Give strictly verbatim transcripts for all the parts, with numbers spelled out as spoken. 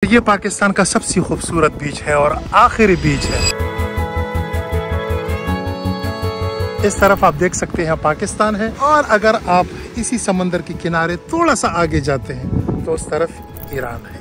ये पाकिस्तान का सबसे खूबसूरत बीच है और आखिरी बीच है। इस तरफ आप देख सकते हैं पाकिस्तान है, और अगर आप इसी समंदर के किनारे थोड़ा सा आगे जाते हैं तो उस तरफ ईरान है।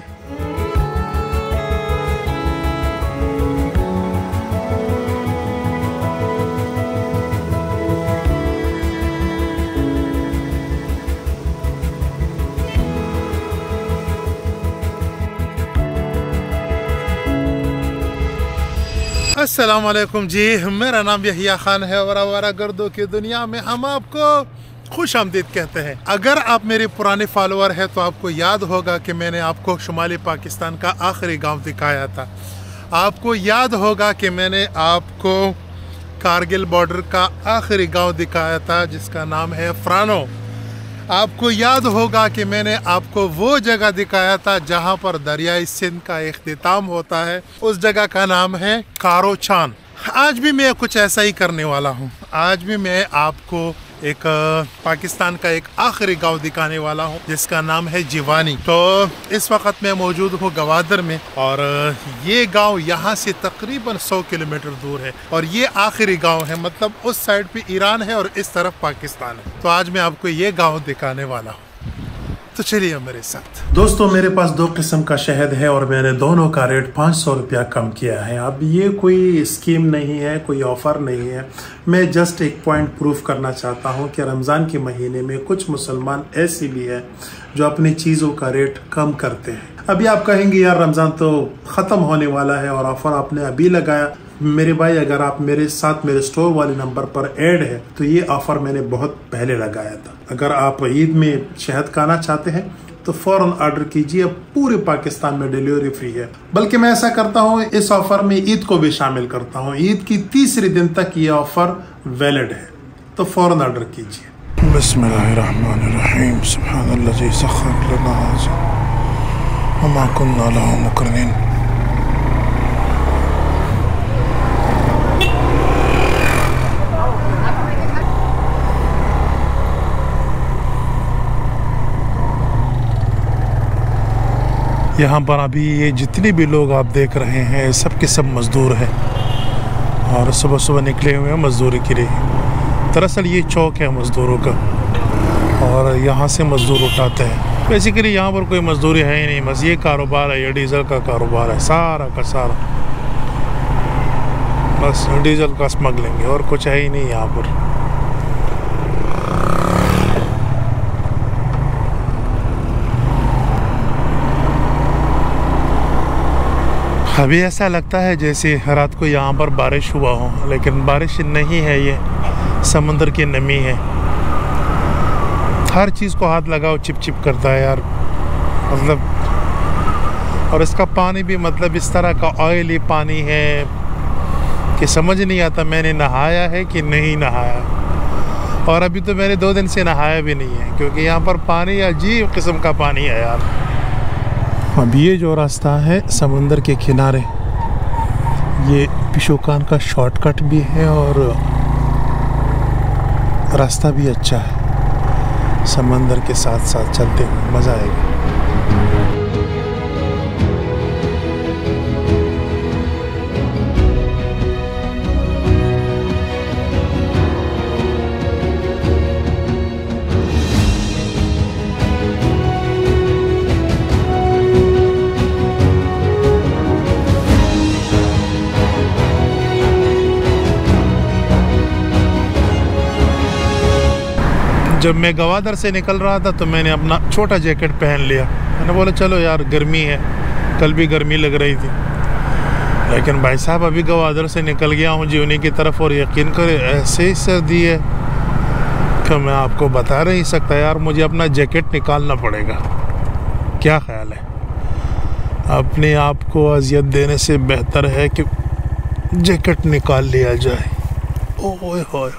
अस्सलाम वालेकुम जी, मेरा नाम यहिया खान है और आवारा गर्दों की दुनिया में हम आपको खुश आमदीद कहते हैं। अगर आप मेरे पुराने फॉलोअर हैं तो आपको याद होगा कि मैंने आपको शुमाली पाकिस्तान का आखिरी गांव दिखाया था। आपको याद होगा कि मैंने आपको कारगिल बॉर्डर का आखिरी गांव दिखाया था जिसका नाम है फ्रानो। आपको याद होगा कि मैंने आपको वो जगह दिखाया था जहां पर दरियाई सिंध का इख्तिताम होता है, उस जगह का नाम है कारोचान। आज भी मैं कुछ ऐसा ही करने वाला हूं। आज भी मैं आपको एक पाकिस्तान का एक आखिरी गांव दिखाने वाला हूं जिसका नाम है जिवानी। तो इस वक्त मैं मौजूद हूं गवादर में, और ये गांव यहां से तकरीबन सौ किलोमीटर दूर है, और ये आखिरी गांव है। मतलब उस साइड पे ईरान है और इस तरफ पाकिस्तान है। तो आज मैं आपको ये गांव दिखाने वाला हूं, तो चलिए मेरे साथ। दोस्तों, मेरे पास दो किस्म का शहद है और मैंने दोनों का रेट पाँच सौ रुपया कम किया है। अब ये कोई स्कीम नहीं है, कोई ऑफर नहीं है, मैं जस्ट एक पॉइंट प्रूफ करना चाहता हूँ कि रमज़ान के महीने में कुछ मुसलमान ऐसे भी है जो अपनी चीज़ों का रेट कम करते हैं। अभी आप कहेंगे यार रमज़ान तो ख़त्म होने वाला है और ऑफर आपने अभी लगाया। मेरे भाई, अगर आप मेरे साथ मेरे स्टोर वाले नंबर पर ऐड है तो ये ऑफर मैंने बहुत पहले लगाया था। अगर आप ईद में शहद खाना चाहते हैं तो फौरन ऑर्डर कीजिए, पूरे पाकिस्तान में डिलीवरी फ्री है। बल्कि मैं ऐसा करता हूँ, इस ऑफर में ईद को भी शामिल करता हूँ। ईद की तीसरे दिन तक ये ऑफर वैलिड है, तो फौरन ऑर्डर कीजिए। बिस्मिल्लाहिर्रहमानिर्रहीम, सुब्हानल्लाज़ी सख्खर लना हाज़ा वमा कुन्ना लहू मुक़रिनीन। यहाँ पर अभी ये जितने भी लोग आप देख रहे हैं सब के सब मज़दूर हैं और सुबह सुबह निकले हुए हैं मज़दूरी के लिए। दरअसल ये चौक है मज़दूरों का और यहाँ से मज़दूर उठाते हैं। बेसिकली यहाँ पर कोई मज़दूरी है ही नहीं, बस ये कारोबार है, ये डीज़ल का कारोबार है सारा का सारा, बस डीज़ल का स्मगलिंग है और कुछ है ही नहीं यहाँ पर। अभी ऐसा लगता है जैसे रात को यहाँ पर बारिश हुआ हो, लेकिन बारिश नहीं है, ये समुद्र की नमी है। हर चीज़ को हाथ लगाओ चिप चिप करता है यार, मतलब। और इसका पानी भी मतलब इस तरह का ऑयली पानी है कि समझ नहीं आता मैंने नहाया है कि नहीं नहाया। और अभी तो मैंने दो दिन से नहाया भी नहीं है क्योंकि यहाँ पर पानी अजीब किस्म का पानी है यार। अब ये जो रास्ता है समुंदर के किनारे, ये पिशोकान का शॉर्टकट भी है और रास्ता भी अच्छा है। समंदर के साथ साथ चलते हुए मज़ा आएगा। जब मैं गवादर से निकल रहा था तो मैंने अपना छोटा जैकेट पहन लिया। मैंने बोला चलो यार गर्मी है, कल भी गर्मी लग रही थी, लेकिन भाई साहब अभी गवादर से निकल गया हूँ जीवनी की तरफ और यकीन करें ऐसे ही सर्दी है कि मैं आपको बता नहीं सकता यार। मुझे अपना जैकेट निकालना पड़ेगा। क्या ख्याल है? अपने आप को अजियत देने से बेहतर है कि जैकेट निकाल लिया जाए। ओए होए,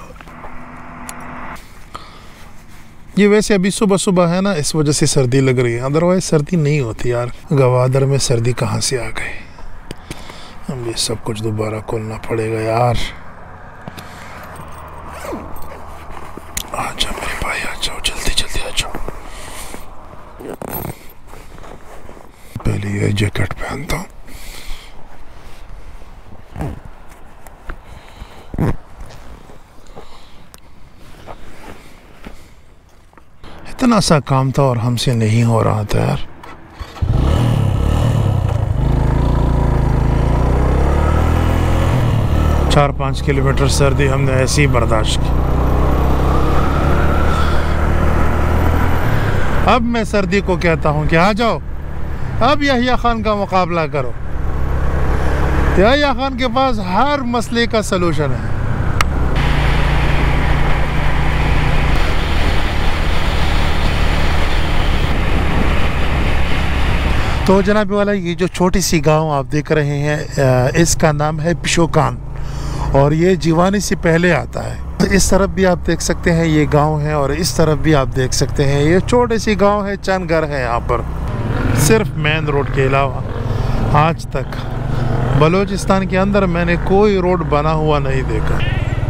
ये वैसे अभी सुबह सुबह है ना, इस वजह से सर्दी लग रही है, अदरवाइज सर्दी नहीं होती यार। गवादर में सर्दी कहाँ से आ गई? अब ये सब कुछ दोबारा खोलना पड़ेगा यार। आ जाओ मेरे भाई, आ जाओ, जल्दी जल्दी आ जाओ। पहले ये जैकेट पहनता हूँ। इतना सा काम था और हमसे नहीं हो रहा था यार। चार पाँच किलोमीटर सर्दी हमने ऐसे ही बर्दाश्त की। अब मैं सर्दी को कहता हूँ कि आ जाओ, अब यहिया खान का मुकाबला करो। यहिया खान के पास हर मसले का सलूशन है। तो जनाब वाला, ये जो छोटी सी गांव आप देख रहे हैं, इसका नाम है पिशोकान और ये जीवानी से पहले आता है। इस तरफ भी आप देख सकते हैं ये गांव है और इस तरफ भी आप देख सकते हैं ये छोटी सी गांव है। चंद घर है यहाँ पर, सिर्फ मेन रोड के अलावा आज तक बलूचिस्तान के अंदर मैंने कोई रोड बना हुआ नहीं देखा।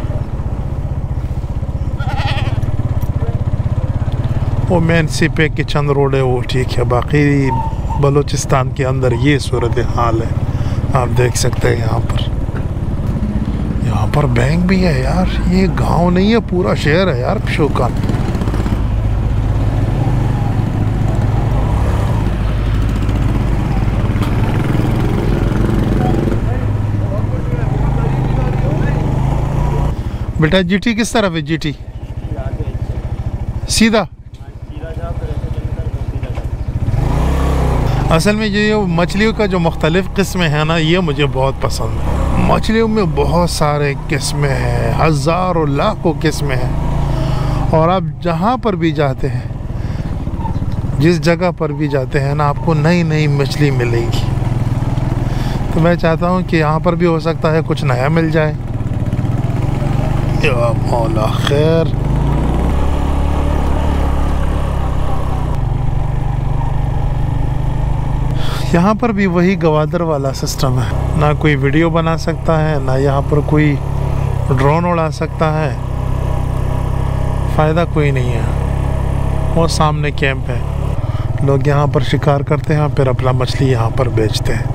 वो मेन सिपे के चंद रोड है वो ठीक है, बाकी बलूचिस्तान के अंदर ये सूरत हाल है। आप देख सकते हैं यहाँ पर यहाँ पर बैंक भी है यार। ये गांव नहीं है, पूरा शहर है यार पिशोकान। बेटा जीटी किस तरफ है? जीटी सीधा। असल में ये मछलियों का जो मुख्तलिफ़ किस्में हैं ना, ये मुझे बहुत पसंद है। मछलियों में बहुत सारे किस्में हैं, हज़ारों लाखों किस्में हैं। और आप जहाँ पर भी जाते हैं, जिस जगह पर भी जाते हैं ना, आपको नई नई मछली मिलेगी। तो मैं चाहता हूँ कि यहाँ पर भी हो सकता है कुछ नया मिल जाए। या मौला खैर। यहाँ पर भी वही गवादर वाला सिस्टम है, ना कोई वीडियो बना सकता है, ना यहाँ पर कोई ड्रोन उड़ा सकता है। फ़ायदा कोई नहीं है। वो सामने कैंप है, लोग यहाँ पर शिकार करते हैं फिर अपना मछली यहाँ पर बेचते हैं।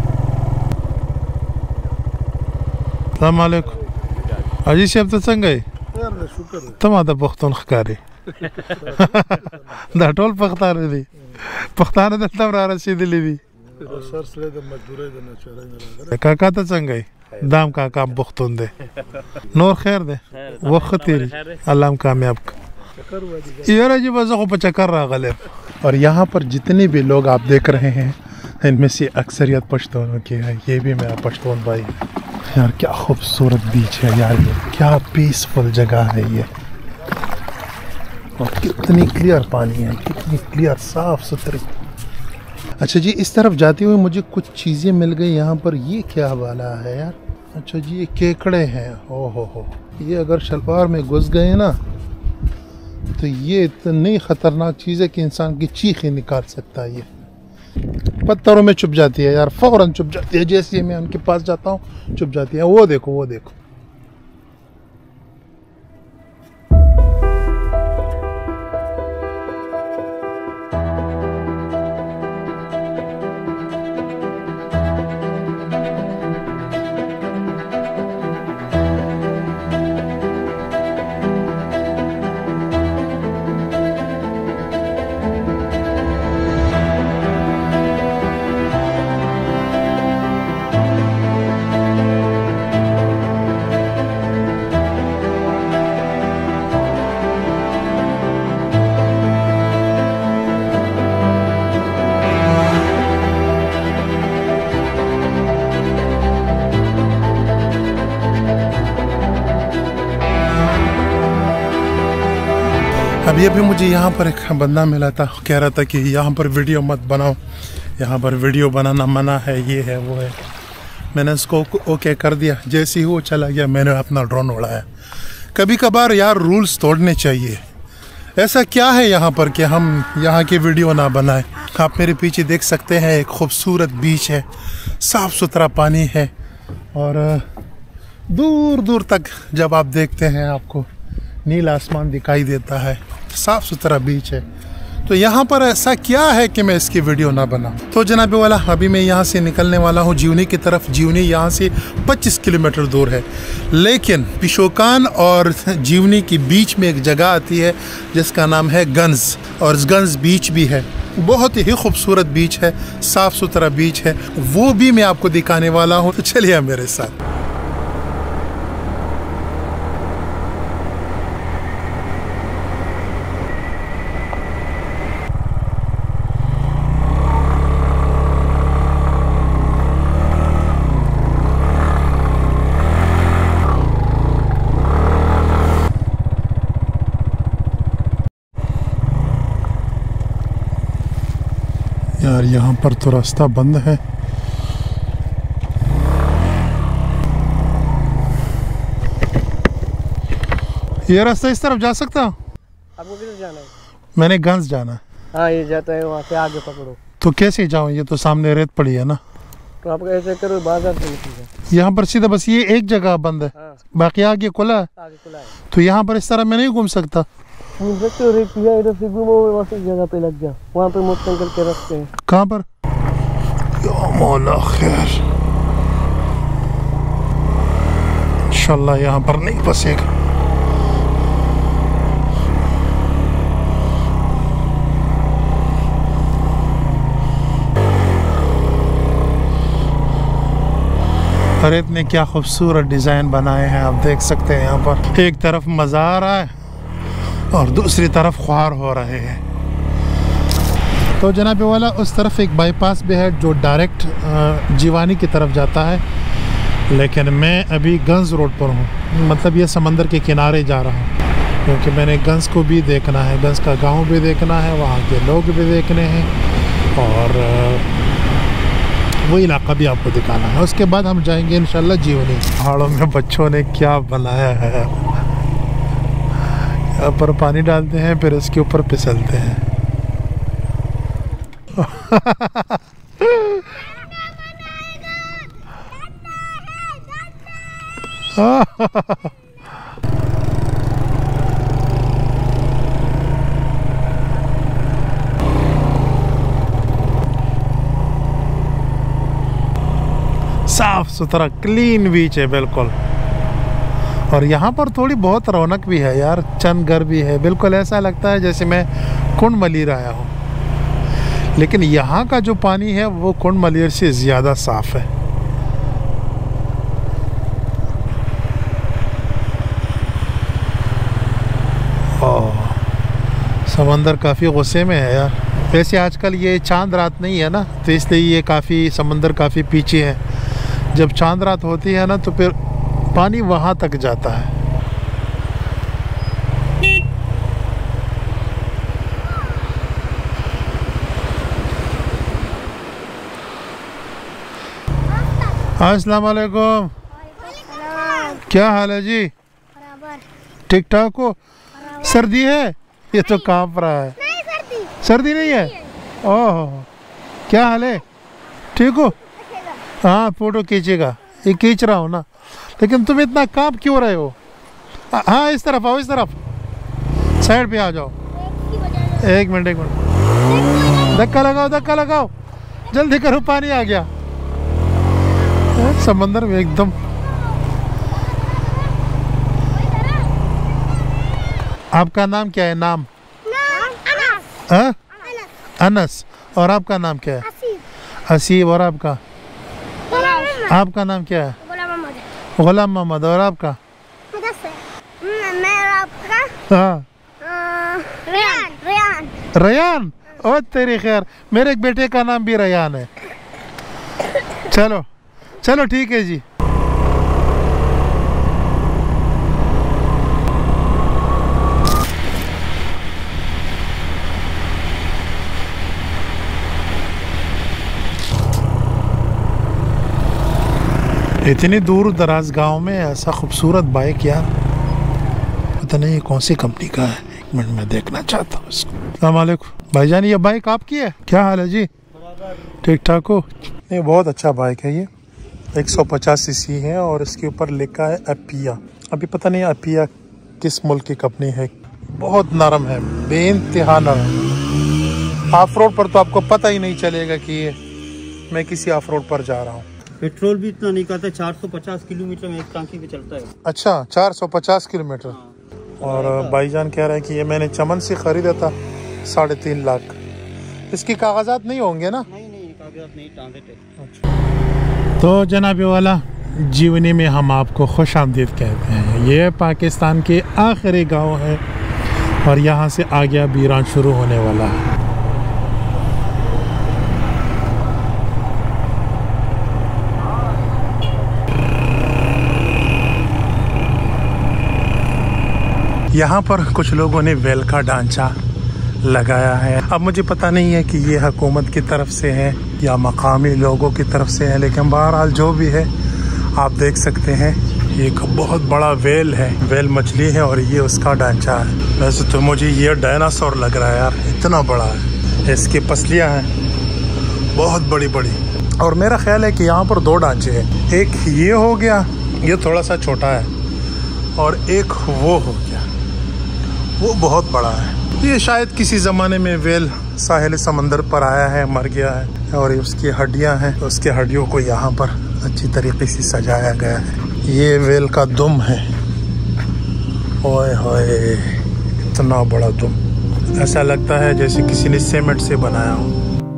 अस्सलाम वालेकुम। अजी से अब तो संग गए तम आता पख्तून खकारी दा टोल पख्तान दी पख्तान दा तम रा रसीदी ली काका तो चंगा दाम काका बुख्तुन दे नूर खैर दे वक्त तेरी अल्लाह कामयाब ये जी बस चक्कर रहा गले। और यहाँ पर जितने भी लोग आप देख रहे हैं, इनमें से अक्सरियत पश्तूनों की है। ये भी मेरा पश्तून भाई। यार क्या खूबसूरत बीच है यार, ये क्या पीसफुल जगह है ये। और कितनी क्लियर पानी है, कितनी क्लियर साफ सुथरी। अच्छा जी, इस तरफ जाते हुए मुझे कुछ चीज़ें मिल गई यहाँ पर। ये क्या वाला है यार? अच्छा जी, ये केकड़े हैं। ओ हो हो, ये अगर शलवार में घुस गए ना तो ये इतनी ख़तरनाक चीज़ है कि इंसान की चीख ही निकाल सकता है। ये पत्थरों में छुप जाती है यार, फ़ौरन छुप जाती है। जैसे मैं उनके पास जाता हूँ छुप जाती है। वो देखो वो देखो। अभी अभी मुझे यहाँ पर एक बंदा मिला था, कह रहा था कि यहाँ पर वीडियो मत बनाओ, यहाँ पर वीडियो बनाना मना है, ये है वो है। मैंने उसको ओके कर दिया। जैसे ही वो चला गया मैंने अपना ड्रोन उड़ाया। कभी कभार यार रूल्स तोड़ने चाहिए। ऐसा क्या है यहाँ पर कि हम यहाँ की वीडियो ना बनाएं। आप मेरे पीछे देख सकते हैं, एक खूबसूरत बीच है, साफ़ सुथरा पानी है और दूर दूर तक जब आप देखते हैं आपको नीला आसमान दिखाई देता है। साफ़ सुथरा बीच है, तो यहाँ पर ऐसा क्या है कि मैं इसकी वीडियो ना बना। तो जनाब वाला अभी मैं यहाँ से निकलने वाला हूँ जीवनी की तरफ। जीवनी यहाँ से पच्चीस किलोमीटर दूर है, लेकिन पिशोकान और जीवनी के बीच में एक जगह आती है जिसका नाम है गंज, और गंज बीच भी है। बहुत ही खूबसूरत बीच है, साफ़ सुथरा बीच है, वो भी मैं आपको दिखाने वाला हूँ। तो चलिए मेरे साथ। यार यहाँ पर तो रास्ता बंद है। ये रास्ता इस तरफ जा सकता हूँ? आपको किधर जाना है? मैंने गंज जाना है। हाँ ये जाता है, वहाँ से आगे पकड़ो। तो कैसे जाऊँ? ये तो सामने रेत पड़ी है ना। तो आप ऐसे करो, बाजार से निकल जाओ। यहाँ पर सीधा बस ये एक जगह बंद है। हाँ। बाकी आगे खुला है। आगे खुला है। तो यहाँ पर इस तरह मैं नहीं घूम सकता। घूम सकते हो, रेत है, इधर से घूमो, वहाँ से जगह पे लग जाओ, वहाँ पे मोटरसाइकिल के रास्ते हैं। कहाँ पर? या मौला खैर, इंशाल्लाह यहाँ पर नहीं फंसेगा। अरे इतने क्या खूबसूरत डिज़ाइन बनाए हैं, आप देख सकते हैं। यहाँ पर एक तरफ मज़ार है और दूसरी तरफ ख्वार हो रहे हैं। तो जनाब वाला उस तरफ एक बाईपास भी है जो डायरेक्ट जीवानी की तरफ जाता है, लेकिन मैं अभी गंज रोड पर हूँ, मतलब ये समंदर के किनारे जा रहा हूँ, क्योंकि मैंने गंज को भी देखना है, गंज का गांव भी देखना है, वहाँ के लोग भी देखने हैं, और वो इलाका भी आपको दिखाना है। उसके बाद हम जाएंगे इंशाल्लाह जीवनी। पहाड़ों में बच्चों ने क्या बनाया है, यहाँ पर पानी डालते हैं, फिर उसके ऊपर फिसलते हैं। साफ सुथरा क्लीन बीच है बिल्कुल। और यहाँ पर थोड़ी बहुत रौनक भी है यार, चंद घर भी है, बिल्कुल ऐसा लगता है जैसे मैं कुंड मलिर आया हूँ। लेकिन यहाँ का जो पानी है वो कुंड मलिर से ज़्यादा साफ़ है। ओह, समंदर काफ़ी गुस्से में है यार। वैसे आजकल ये चांद रात नहीं है ना, तो इसलिए ये काफ़ी समंदर काफ़ी पीछे है। जब चांद रात होती है ना तो फिर पानी वहाँ तक जाता है। अस्सलाम वालेकुम। क्या हाल है जी? ठीक ठाक हो? सर्दी है? ये तो कांप रहा है। नहीं सर्दी। सर्दी नहीं है? ओह, क्या हाल है? ठीक हो? हाँ फोटो खींचेगा, ये खींच रहा हूँ ना। लेकिन तुम इतना कांप क्यों रहे हो? हाँ इस तरफ आओ, इस तरफ साइड पे आ जाओ। एक मिनट एक मिनट, धक्का लगाओ धक्का लगाओ, जल्दी करो, पानी आ गया समंदर में एकदम। आपका नाम क्या है? नाम अनस। हाँ? अनस। और आपका नाम क्या है? हसीब। और आपका आपका नाम क्या है? गुलाम मोहम्मद। और आपका? मेरा आपका हाँ रेयान। Ryan Ryan. ओ तेरी खैर, मेरे एक बेटे का नाम भी रयान है। चलो चलो ठीक है जी। इतनी दूर दराज गांव में ऐसा खूबसूरत बाइक यार, पता नहीं कौन सी कंपनी का है। एक मिनट में देखना चाहता हूँ इसको। अस्सलाम वालेकुम भाईजान, ये बाइक आपकी है? क्या हाल है जी? ठीक ठाक हो? नहीं बहुत अच्छा बाइक है ये, एक सौ पचास सीसी है और इसके ऊपर लिखा है अपिया। अभी पता नहीं अपिया किस मुल्क की कंपनी है। बहुत नरम है, बेइंतहा नरम। ऑफ रोड पर तो आपको पता ही नहीं चलेगा कि ये मैं किसी ऑफ रोड पर जा रहा हूँ। पेट्रोल भी इतना नहीं खाता, चार सौ पचास किलोमीटर में एक टांकी पे चलता है। अच्छा, चार सौ पचास किलोमीटर। हाँ। और भाईजान कह रहे हैं कि ये मैंने चमन से खरीदा था साढ़े तीन लाख। इसके कागजात नहीं होंगे ना? नहीं नहीं, कागजात नहीं, ट्रांजिट है। तो जनाब वाला, जीवनी में हम आपको खुश आमदीद कहते हैं। ये पाकिस्तान के आखिरी गांव है और यहाँ से आगे अब ईरान शुरू होने वाला है। यहाँ पर कुछ लोगों ने वेल का ढांचा लगाया है। अब मुझे पता नहीं है कि ये हुकूमत की तरफ से है या मकामी लोगों की तरफ से है, लेकिन बहरहाल जो भी है आप देख सकते हैं एक बहुत बड़ा वेल है, वेल मछली है और ये उसका ढांचा है। वैसे तो मुझे ये डायनासोर लग रहा है यार, इतना बड़ा है। इसकी पसलियाँ हैं बहुत बड़ी बड़ी। और मेरा ख्याल है कि यहाँ पर दो ढांचे हैं, एक ये हो गया, ये थोड़ा सा छोटा है, और एक वो हो गया, वो बहुत बड़ा है। ये शायद किसी ज़माने में वेल साहिल समंदर पर आया है, मर गया है और उसकी हड्डियां हैं, तो उसके हड्डियों को यहाँ पर अच्छी तरीके से सजाया गया है। ये वेल का दुम है, ओए होए इतना बड़ा दुम, ऐसा लगता है जैसे किसी ने सीमेंट से बनाया हो।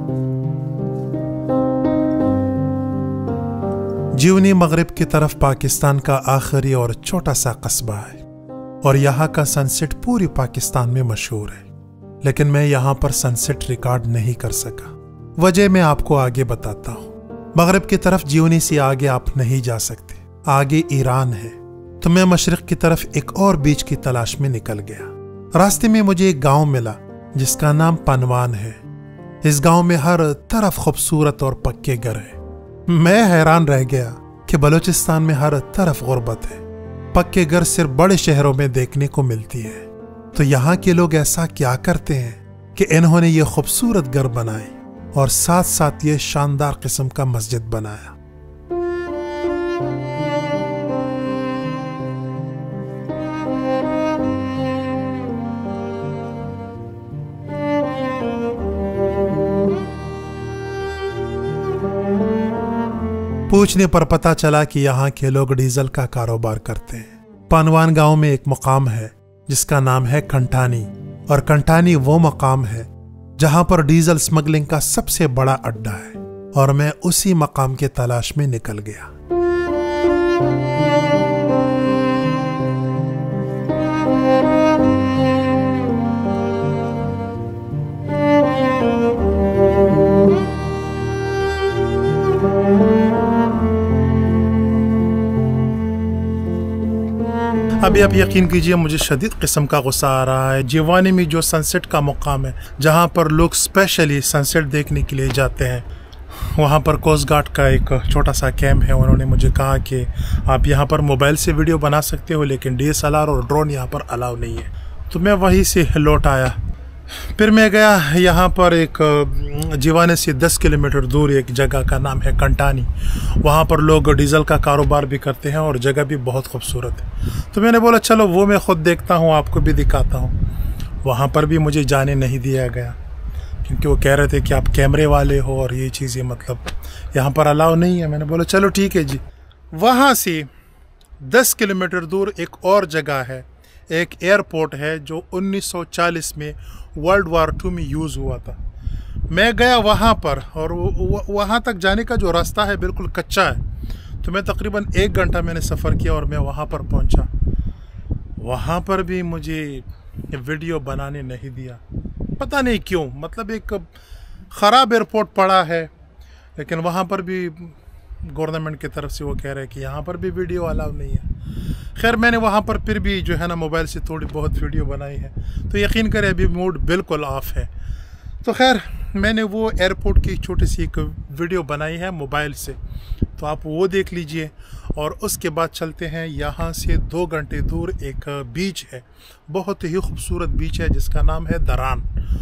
जीवनी मगरिब की तरफ पाकिस्तान का आखिरी और छोटा सा कस्बा है और यहाँ का सनसेट पूरी पाकिस्तान में मशहूर है, लेकिन मैं यहाँ पर सनसेट रिकॉर्ड नहीं कर सका। वजह मैं आपको आगे बताता हूँ। मगरिब की तरफ जीवनी से आगे आप नहीं जा सकते, आगे ईरान है। तो मैं मशरिक की तरफ एक और बीच की तलाश में निकल गया। रास्ते में मुझे एक गांव मिला जिसका नाम पनवान है। इस गांव में हर तरफ खूबसूरत और पक्के घर है। मैं हैरान रह गया कि बलूचिस्तान में हर तरफ गुर्बत है, पक्के घर सिर्फ बड़े शहरों में देखने को मिलती है। तो यहाँ के लोग ऐसा क्या करते हैं कि इन्होंने ये खूबसूरत घर बनाए और साथ साथ ये शानदार किस्म का मस्जिद बनाया। पूछने पर पता चला कि यहाँ के लोग डीजल का कारोबार करते हैं। पनवान गांव में एक मुकाम है जिसका नाम है कंठानी, और कंठानी वो मकाम है जहां पर डीजल स्मगलिंग का सबसे बड़ा अड्डा है, और मैं उसी मकाम के तलाश में निकल गया। अभी आप यकीन कीजिए मुझे शदीद किस्म का गुस्सा आ रहा है। जीवानी में जो सनसेट का मुकाम है जहाँ पर लोग स्पेशली सनसेट देखने के लिए जाते हैं, वहाँ पर कोस्ट गार्ड का एक छोटा सा कैंप है। उन्होंने मुझे कहा कि आप यहाँ पर मोबाइल से वीडियो बना सकते हो, लेकिन डी एस एल आर और ड्रोन यहाँ पर अलाउ नहीं है। तो मैं वहीं से लौट आया। फिर मैं गया यहाँ पर एक जीवाने से दस किलोमीटर दूर एक जगह का नाम है कंठानी। वहाँ पर लोग डीजल का कारोबार भी करते हैं और जगह भी बहुत खूबसूरत है। तो मैंने बोला चलो वो मैं ख़ुद देखता हूँ, आपको भी दिखाता हूँ। वहाँ पर भी मुझे जाने नहीं दिया गया क्योंकि वो कह रहे थे कि आप कैमरे वाले हो और ये चीज़ें मतलब यहाँ पर अलाउ नहीं है। मैंने बोला चलो ठीक है जी। वहाँ से दस किलोमीटर दूर एक और जगह है, एक एयरपोर्ट है जो उन्नीस सौ चालीस में वर्ल्ड वार टू में यूज़ हुआ था। मैं गया वहाँ पर और वहाँ तक जाने का जो रास्ता है बिल्कुल कच्चा है। तो मैं तकरीबन एक घंटा मैंने सफ़र किया और मैं वहाँ पर पहुँचा। वहाँ पर भी मुझे वीडियो बनाने नहीं दिया, पता नहीं क्यों। मतलब एक ख़राब एयरपोर्ट पड़ा है, लेकिन वहाँ पर भी गवर्नमेंट की तरफ से वो कह रहे हैं कि यहाँ पर भी वीडियो अलाउ नहीं है। खैर मैंने वहाँ पर फिर भी जो है ना मोबाइल से थोड़ी बहुत वीडियो बनाई है। तो यकीन करें अभी मूड बिल्कुल ऑफ है। तो खैर मैंने वो एयरपोर्ट की छोटी सी एक वीडियो बनाई है मोबाइल से, तो आप वो देख लीजिए। और उसके बाद चलते हैं यहाँ से दो घंटे दूर एक बीच है, बहुत ही खूबसूरत बीच है जिसका नाम है दरान।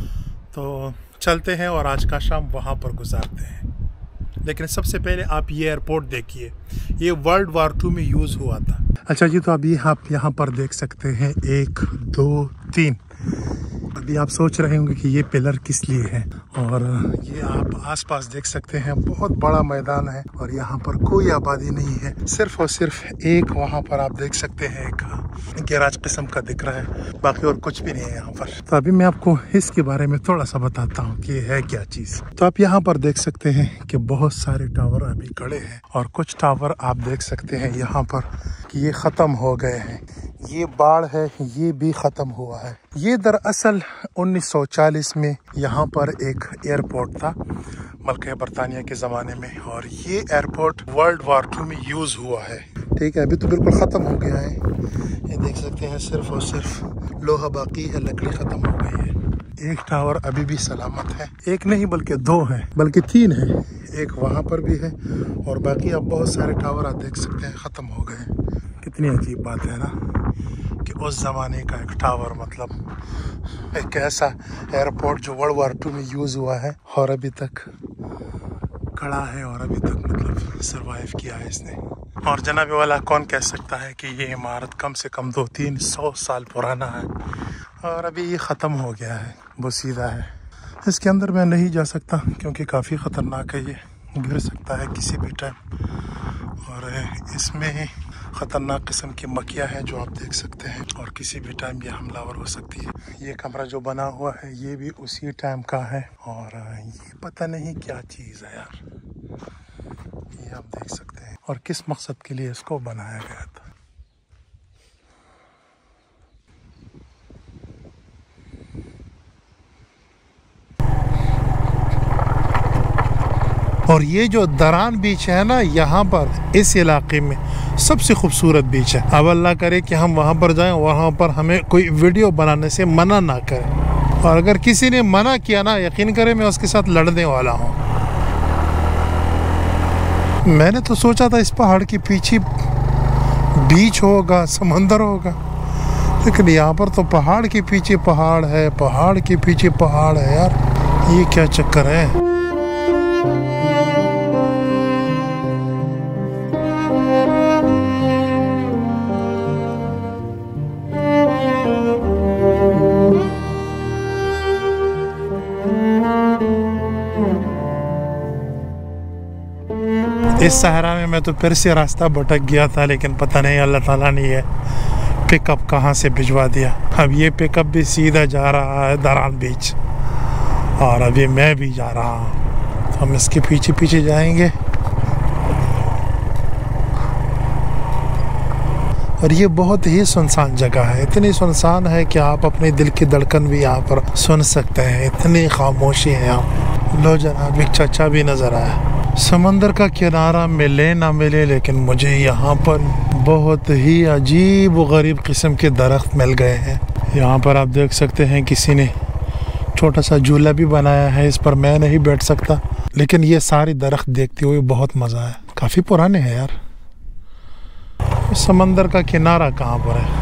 तो चलते हैं और आज का शाम वहाँ पर गुजारते हैं। लेकिन सबसे पहले आप ये एयरपोर्ट देखिए, ये वर्ल्ड वार टू में यूज़ हुआ था। अच्छा जी, तो अभी आप यहाँ पर देख सकते हैं एक दो तीन अभी आप सोच रहे होंगे कि ये पिलर किस लिए है, और ये आप आसपास देख सकते हैं बहुत बड़ा मैदान है और यहाँ पर कोई आबादी नहीं है, सिर्फ और सिर्फ एक वहाँ पर आप देख सकते हैं एक गैराज किस्म का दिख रहा है, बाकी और कुछ भी नहीं है यहाँ पर। तो अभी मैं आपको इसके बारे में थोड़ा सा बताता हूँ कि है क्या चीज़। तो आप यहाँ पर देख सकते हैं कि बहुत सारे टावर अभी खड़े हैं और कुछ टावर आप देख सकते हैं यहाँ पर कि ये ख़त्म हो गए हैं। ये बाढ़ है, ये भी ख़त्म हुआ है। ये दरअसल उन्नीस सौ चालीस में यहाँ पर एक एयरपोर्ट था मलके बरतानिया के ज़माने में, और ये एयरपोर्ट वर्ल्ड वार टू में यूज़ हुआ है। ठीक है, अभी तो बिल्कुल ख़त्म हो गया है। ये देख सकते हैं सिर्फ और सिर्फ लोहा बाकी है, लकड़ी ख़त्म हो गई है। एक टावर अभी भी सलामत है, एक नहीं बल्कि दो है, बल्कि तीन है। एक वहाँ पर भी है और बाकी अब बहुत सारे टावर आप देख सकते हैं ख़त्म हो गए। कितनी अजीब बात है ना कि उस ज़माने का एक टावर, मतलब एक ऐसा एयरपोर्ट जो वर्ल्ड वार टू में यूज़ हुआ है और अभी तक खड़ा है और अभी तक मतलब सरवाइव किया है इसने। और जनाब वाला कौन कह सकता है कि ये इमारत कम से कम दो तीन सौ साल पुराना है और अभी ये ख़त्म हो गया है, वो सीधा है। इसके अंदर मैं नहीं जा सकता क्योंकि काफ़ी ख़तरनाक है, ये गिर सकता है किसी भी टाइम, और इसमें ख़तरनाक किस्म की मक्खियाँ हैं जो आप देख सकते हैं और किसी भी टाइम ये हमलावर हो सकती है। ये कमरा जो बना हुआ है ये भी उसी टाइम का है, और ये पता नहीं क्या चीज़ है यार, ये आप देख सकते हैं, और किस मकसद के लिए इसको बनाया गया था। और ये जो दरान बीच है ना, यहाँ पर इस इलाके में सबसे खूबसूरत बीच है। अब अल्लाह करे कि हम वहाँ पर जाएं, वहाँ पर हमें कोई वीडियो बनाने से मना ना करे, और अगर किसी ने मना किया ना, यकीन करें मैं उसके साथ लड़ने वाला हूँ। मैंने तो सोचा था इस पहाड़ के पीछे बीच होगा, समंदर होगा, लेकिन यहाँ पर तो पहाड़ के पीछे पहाड़ है, पहाड़ के पीछे पहाड़ है यार। ये क्या चक्कर है? इस सहरा में मैं तो फिर से रास्ता भटक गया था, लेकिन पता नहीं अल्लाह ताला ने ये पिकअप कहाँ से भिजवा दिया। अब ये पिकअप भी सीधा जा रहा है दरान बीच, और अभी मैं भी जा रहा हूँ, तो हम इसके पीछे पीछे जाएंगे। और ये बहुत ही सुनसान जगह है, इतनी सुनसान है कि आप अपने दिल की धड़कन भी यहाँ पर सुन सकते हैं, इतनी खामोशी है यहाँ। लो जनाब, एक चाचा भी नज़र आया। समंदर का किनारा मिले ना मिले, लेकिन मुझे यहाँ पर बहुत ही अजीब व गरीब किस्म के दरख्त मिल गए हैं। यहाँ पर आप देख सकते हैं किसी ने छोटा सा झूला भी बनाया है, इस पर मैं नहीं बैठ सकता, लेकिन ये सारी दरख्त देखते हुए बहुत मज़ा है। काफ़ी पुराने हैं यार। समंदर का किनारा कहाँ पर है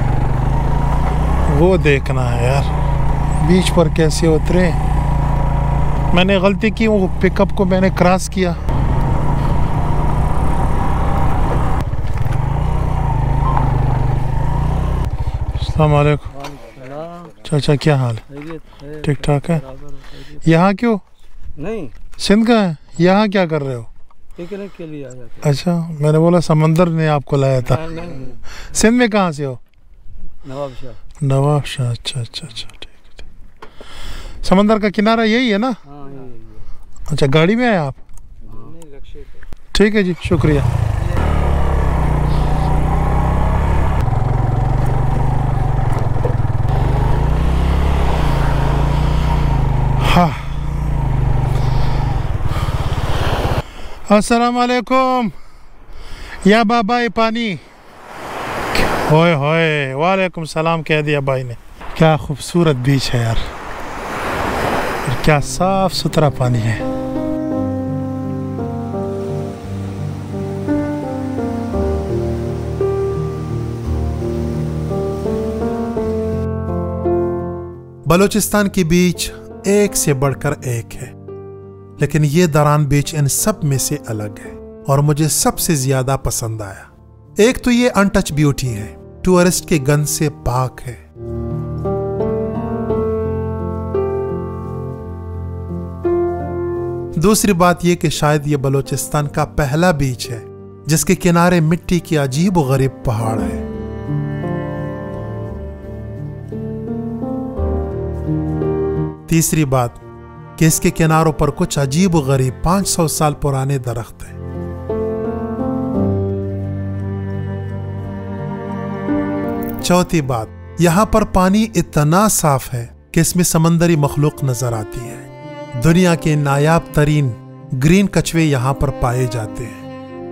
वो देखना है यार। बीच पर कैसे उतरे? मैंने गलती की, वो पिकअप को मैंने क्रॉस किया। अस्सलाम वालेकुम चाचा, क्या हाल है? ठीक ठाक है। यहाँ क्यों? नहीं, सिंध का है। यहाँ क्या कर रहे हो? पिकनिक के लिए आया था। अच्छा, मैंने बोला समंदर ने आपको लाया था। सिंध में कहाँ से हो? नवाब शाह। नवाब शाह, अच्छा अच्छा अच्छा, ठीक है। समंदर का किनारा यही है ना? हाँ, यही है। अच्छा, गाड़ी में आए आप? ठीक है जी, शुक्रिया। हाँ, अस्सलाम वालेकुम। या बाबा ये पानी। होए होए, वालेकुम सलाम कह दिया भाई ने। क्या खूबसूरत बीच है यार, और क्या साफ सुथरा पानी है। बलूचिस्तान की बीच एक से बढ़कर एक है, लेकिन ये दरान बीच इन सब में से अलग है और मुझे सबसे ज्यादा पसंद आया। एक तो ये अनटच ब्यूटी है, टूरिस्ट के गंद से पाक है। दूसरी बात यह कि शायद ये बलूचिस्तान का पहला बीच है जिसके किनारे मिट्टी की अजीब व गरीब पहाड़ है। तीसरी बात कि इसके किनारों पर कुछ अजीब व गरीब पांच सौ साल पुराने दरख्त हैं। चौथी बात, यहां पर पानी इतना साफ है कि इसमें समंदरी मखलूक नजर आती है। दुनिया के नायाब तरीन ग्रीन कछुए यहां पर पाए जाते हैं।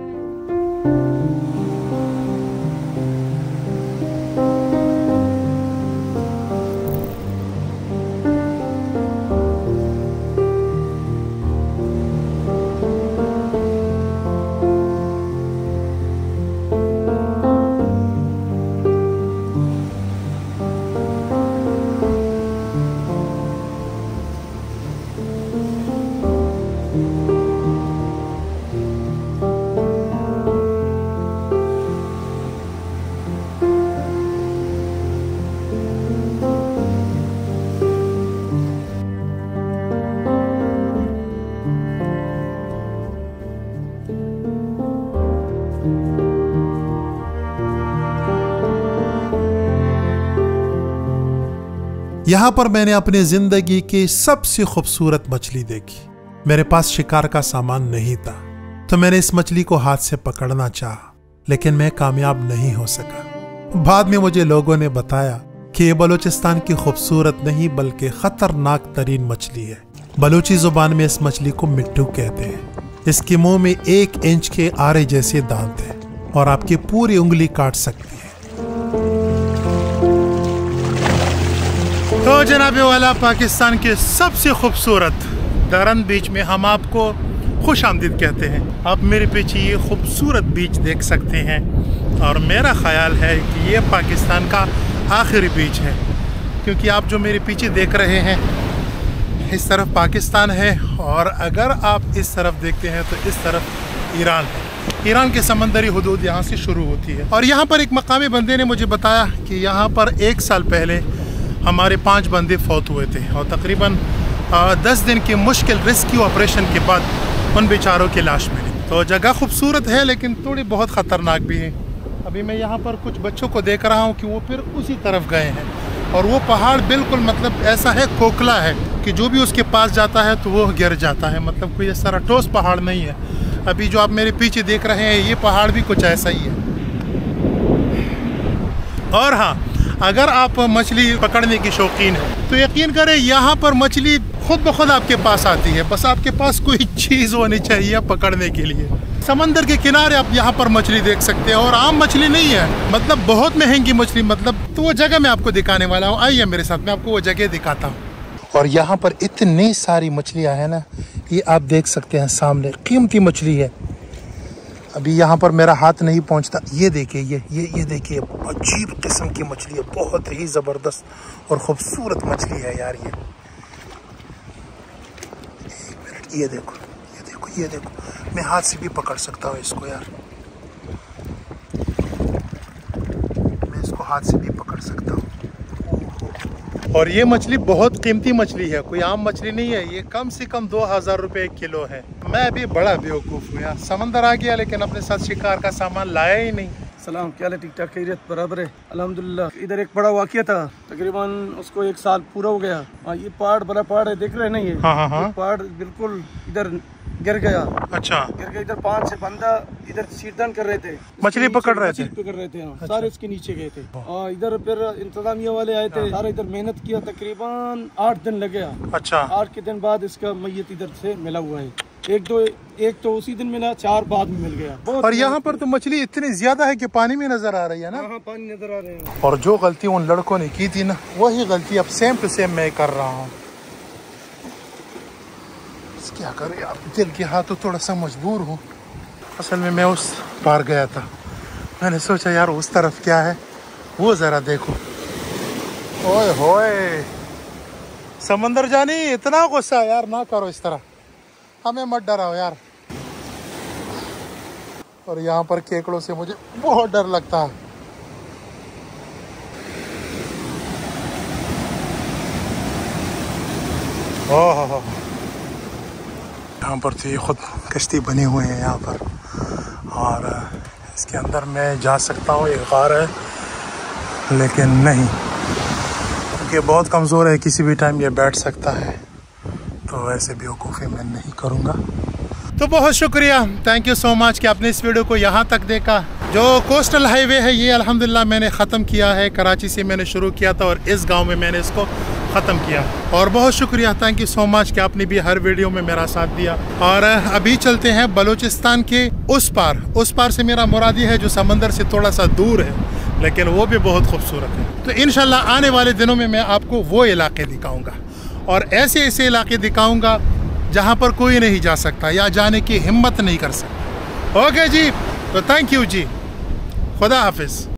यहां पर मैंने अपनी जिंदगी की सबसे खूबसूरत मछली देखी। मेरे पास शिकार का सामान नहीं था तो मैंने इस मछली को हाथ से पकड़ना चाहा, लेकिन मैं कामयाब नहीं हो सका। बाद में मुझे लोगों ने बताया कि ये बलूचिस्तान की खूबसूरत नहीं बल्कि खतरनाक तरीन मछली है। बलूची जुबान में इस मछली को मिट्टू कहते हैं। इसके मुंह में एक इंच के आरे जैसे दांत हैं और आपकी पूरी उंगली काट सकती है। तो जनाबे वाला, पाकिस्तान के सबसे खूबसूरत दरन बीच में हम आपको खुश आमदीद कहते हैं। आप मेरे पीछे ये खूबसूरत बीच देख सकते हैं और मेरा ख्याल है कि ये पाकिस्तान का आखिरी बीच है, क्योंकि आप जो मेरे पीछे देख रहे हैं इस तरफ पाकिस्तान है और अगर आप इस तरफ देखते हैं तो इस तरफ ईरान है। ईरान के समंदरी हुदूद यहाँ से शुरू होती है। और यहाँ पर एक मकामी बंदे ने मुझे बताया कि यहाँ पर एक साल पहले हमारे पांच बंदे फौत हुए थे और तकरीबन दस दिन के मुश्किल रेस्क्यू ऑपरेशन के बाद उन बेचारों की लाश मिली। तो जगह खूबसूरत है लेकिन थोड़ी बहुत ख़तरनाक भी है। अभी मैं यहाँ पर कुछ बच्चों को देख रहा हूँ कि वो फिर उसी तरफ गए हैं और वो पहाड़ बिल्कुल मतलब ऐसा है, खोखला है कि जो भी उसके पास जाता है तो वो गिर जाता है। मतलब कोई इस तरह ठोस पहाड़ नहीं है। अभी जो आप मेरे पीछे देख रहे हैं ये पहाड़ भी कुछ ऐसा ही है। और हाँ, अगर आप मछली पकड़ने की शौकीन है तो यकीन करें यहाँ पर मछली खुद ब खुद आपके पास आती है। बस आपके पास कोई चीज़ होनी चाहिए पकड़ने के लिए। समंदर के किनारे आप यहाँ पर मछली देख सकते हैं और आम मछली नहीं है, मतलब बहुत महंगी मछली। मतलब तो वो जगह मैं आपको दिखाने वाला हूँ, आइए मेरे साथ, मैं आपको वो जगह दिखाता हूँ। और यहाँ पर इतनी सारी मछलियाँ हैं ना, ये आप देख सकते हैं सामने, कीमती मछली है। अभी यहाँ पर मेरा हाथ नहीं पहुँचता। ये देखिए, ये ये ये देखिए, अजीब किस्म की मछली है, बहुत ही ज़बरदस्त और ख़ूबसूरत मछली है यार। ये एक मिनट, ये देखो, ये देखो, ये देखो, मैं हाथ से भी पकड़ सकता हूँ इसको यार। मैं इसको हाथ से भी पकड़ सकता हूँ। और ये मछली बहुत कीमती मछली है, कोई आम मछली नहीं है। ये कम से कम दो हजार रुपये किलो है। मैं अभी बड़ा बेवकूफ़ हूँ यार, समंदर आ गया लेकिन अपने साथ शिकार का सामान लाया ही नहीं। सलाम, क्या हाल है? ठीक ठाक, खैरियत बराबर है अल्हम्दुलिल्लाह। इधर एक बड़ा वाक़या था, तकरीबन उसको एक साल पूरा हो गया। हाँ, ये पहाड़ बड़ा पहाड़ है, देख रहे हैं ना ये? हाँ हाँ हाँ। पहाड़ बिल्कुल इधर गिर गया। अच्छा, गिर गया। इधर पांच छह बंदा इधर सीरदान कर रहे थे, मछली पकड़ रहे थे पकड़ रहे थे हाँ। अच्छा। सारे इसके नीचे गए थे और इधर फिर इंतजामिया वाले आए थे, सारे इधर मेहनत किया, तकरीबन आठ दिन लगे। अच्छा, आठ के दिन बाद इसका मैयत इधर से मिला हुआ है। एक दो एक तो उसी दिन मिला, चार बाद में मिल गया। और यहाँ पर तो मछली इतनी ज्यादा है कि पानी में नजर आ रही है ना। हाँ, पानी नजर आ रहे हैं। और जो गलती उन लड़कों ने की थी ना, वही गलती अब सेम टू सेम मैं कर रहा हूँ। क्या करें यार, दिल के हाथ तो थोड़ा सा मजबूर हूँ। असल में मैं उस पार गया था, मैंने सोचा यार उस तरफ क्या है वो जरा देखो। ओए होए, समंदर जानी इतना गुस्सा यार, ना करो इस तरह, हमें मत डराओ यार। और यहाँ पर केकड़ों से मुझे बहुत डर लगता है। ओह, यहाँ पर तो ये खुद कश्ती बनी हुई है यहाँ पर, और इसके अंदर मैं जा सकता हूँ। ये गार है लेकिन नहीं, क्योंकि बहुत कमज़ोर है, किसी भी टाइम ये बैठ सकता है, तो ऐसे बेवकूफ़ी मैं नहीं करूँगा। तो बहुत शुक्रिया, थैंक यू सो मच कि आपने इस वीडियो को यहाँ तक देखा। जो कोस्टल हाईवे है ये अल्हम्दुलिल्लाह मैंने ख़त्म किया है, कराची से मैंने शुरू किया था और इस गांव में मैंने इसको ख़त्म किया। और बहुत शुक्रिया, थैंक यू सो मच कि आपने भी हर वीडियो में मेरा साथ दिया। और अभी चलते हैं बलूचिस्तान के उस पार। उस पार से मेरा मुरादी है जो समंदर से थोड़ा सा दूर है, लेकिन वो भी बहुत खूबसूरत है। तो इंशाल्लाह आने वाले दिनों में मैं आपको वो इलाके दिखाऊँगा और ऐसे ऐसे इलाके दिखाऊँगा जहाँ पर कोई नहीं जा सकता या जाने की हिम्मत नहीं कर सकता। ओके जी, तो थैंक यू जी, खुदा हाफिज़।